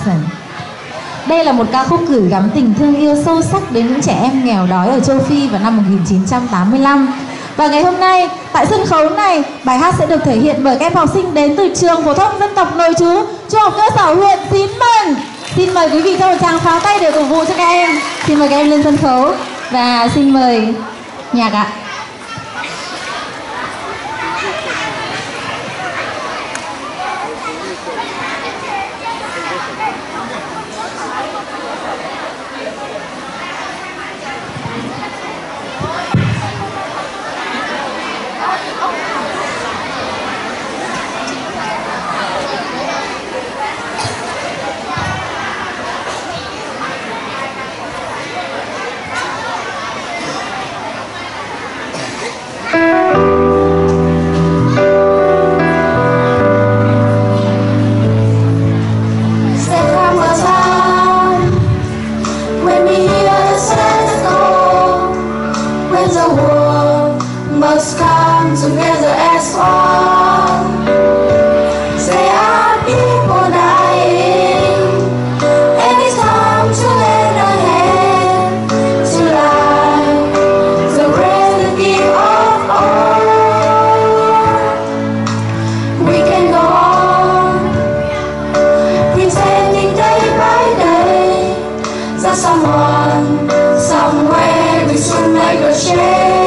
Mountain. Đây là một ca khúc gửi gắm tình thương yêu sâu sắc đến những trẻ em nghèo đói ở châu Phi vào năm 1985. Và ngày hôm nay, tại sân khấu này, bài hát sẽ được thể hiện bởi các em học sinh đến từ trường phổ thông dân tộc nội trú, trung học cơ sở huyện Xín Mần. Xin mời quý vị cho một tràng pháo tay để cổ vũ cho các em. Xin mời các em lên sân khấu và xin mời nhạc ạ. Must come together as one. There are people dying, and it's time to lend a hand to life, the greatest gift of all. We can go on pretending day by day that someone, somewhere we should make a change.